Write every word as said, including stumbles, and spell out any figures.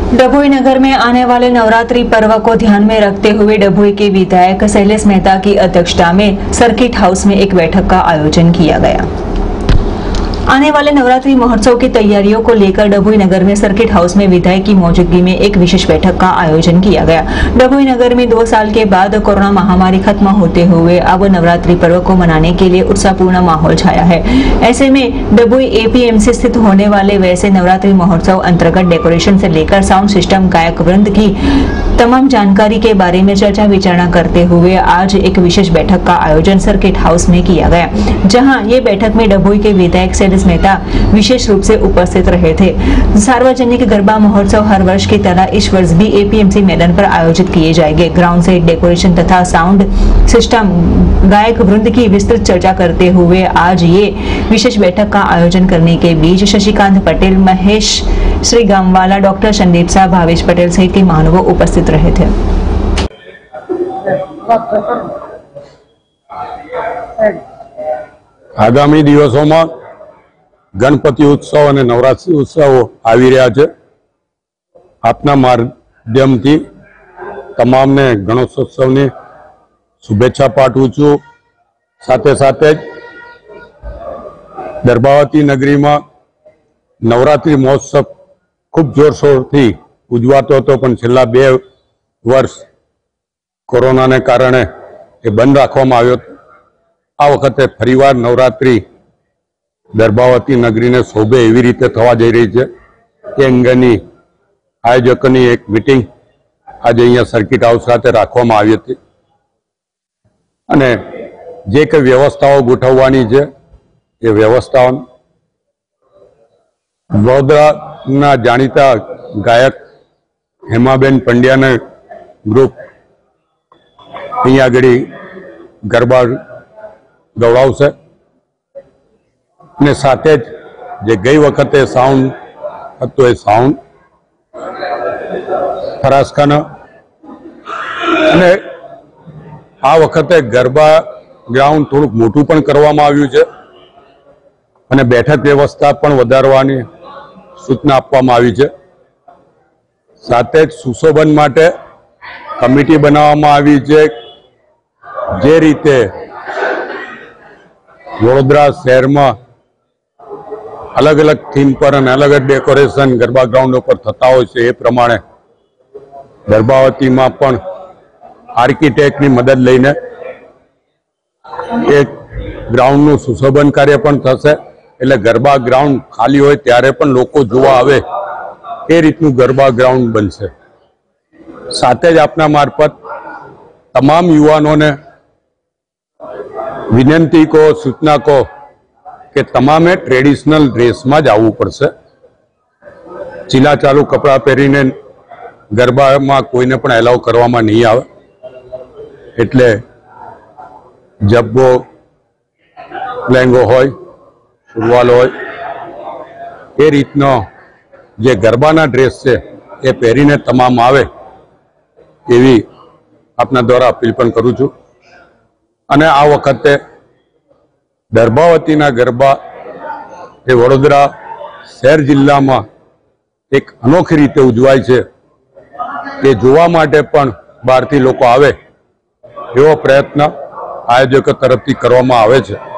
डभोई नगर में आने वाले नवरात्रि पर्व को ध्यान में रखते हुए डभोई के विधायक शैलेश मेहता की अध्यक्षता में सर्किट हाउस में एक बैठक का आयोजन किया गया। आने वाले नवरात्रि महोत्सव की तैयारियों को लेकर डभोई नगर में सर्किट हाउस में विधायक की मौजूदगी में एक विशेष बैठक का आयोजन किया गया। डभोई नगर में दो साल के बाद कोरोना महामारी खत्म होते हुए अब नवरात्रि पर्व को मनाने के लिए उत्साहपूर्ण माहौल छाया है। ऐसे में डभोई एपीएमसी स्थित होने वाले वैसे नवरात्रि महोत्सव अंतर्गत डेकोरेशन से लेकर साउंड सिस्टम, गायक वृंद की तमाम जानकारी के बारे में चर्चा विचारणा करते हुए आज एक विशेष बैठक का आयोजन सर्किट हाउस में किया गया, जहां ये बैठक में डभोई के विधायक शैलेश मेहता विशेष रूप से उपस्थित रहे थे। सार्वजनिक गरबा महोत्सव हर वर्ष की तरह इस वर्ष भी एपीएमसी मैदान पर आयोजित किए जाएंगे। ग्राउंड से डेकोरेशन तथा साउंड सिस्टम, गायक वृंद की विस्तृत चर्चा करते हुए आज ये विशेष बैठक का आयोजन करने के बीच शशिकांत पटेल, महेश श्रीगामवाला, डॉक्टर संदीप शाह, भावेश पटेल सहित के महानुभाव उपस्थित रहे थे। आगामी दिवसों में गणपति उत्सव और नवरात्रि उत्सव आवी रह्या छे। आपना माध्यमथी तमामने गणेशोत्सवनी शुभेच्छा पाठवुं छुं। साथे साथे दर्भावती नगरी में नवरात्रि महोत्सव खूब जोरशोरथी उजवातो हतो, पण छेल्ला बे वर्ष कोरोना ने कारणे ए बंध राखवामां आव्यो। आ वखते फरीवार नवरात्रि दर्भावती नगरी ने शोभे एवी रीते थवा जई रही है। ते अंगेनी आयोजकोनी एक मीटिंग आज अहींया सर्किट हाउस खाते राखवामां आवी हती अने जे के व्यवस्थाओ गोठववानी छे ए व्यवस्थाओ वडोदराना जाणीता गायक हेमाबेन पंड्याने ग्रुप अहींया आगळी गरबा गवડાવશે ने साथे जे गई वखते साउंड हतो ए साउंड फरासखाना अने आ वखते गरबा ग्राउंड थोड़ुं मोटुं पण करवामां आव्युं छे अने बैठक व्यवस्था पण वधारवानी सूचना आपवामां आवी छे। साथे ज सुशोभन माटे कमिटी बनाववामां आवी छे। जे रीते वडोदरा शहर में अलग अलग थीम पर अलग अलग डेकोरेशन गरबा ग्राउंड पर थता होय छे, ए प्रमाणे दर्भावती में पण आर्किटेक्ट की मदद लईने एक ग्राउंड नु सुशोभन कार्य पण थशे। एटले गरबा ग्राउंड खाली होय त्यारे पण लोको जोवा आवे ए रीतनु गरबा ग्राउंड बनशे। साथे ज आपना मार्फत तमाम युवानों ने विनंती को सूचना को कि तमामे ट्रेडिशनल ड्रेस में ज आववुं पड़शे। चीला चालू कपड़ा पहेरीने गरबा में कोईने पण एलाव करवामां नहीं आवे। एटले जब्बो, लेंगो होय, शुरवाल होय, ए रीतनो जे गरबाना ड्रेस छे ए पहेरीने तमाम आवे एवी आपना द्वारा अपील पण करूं छुं। अने आ वखते दर्भावतीना गरबा ए वडोदरा शहर जिल्ला में एक अनोखी रीते उजवाय छे के जोवा माटे पण बहारथी लोको आवे एवो प्रयत्न आयोजको तरफथी करवामां आवे छे।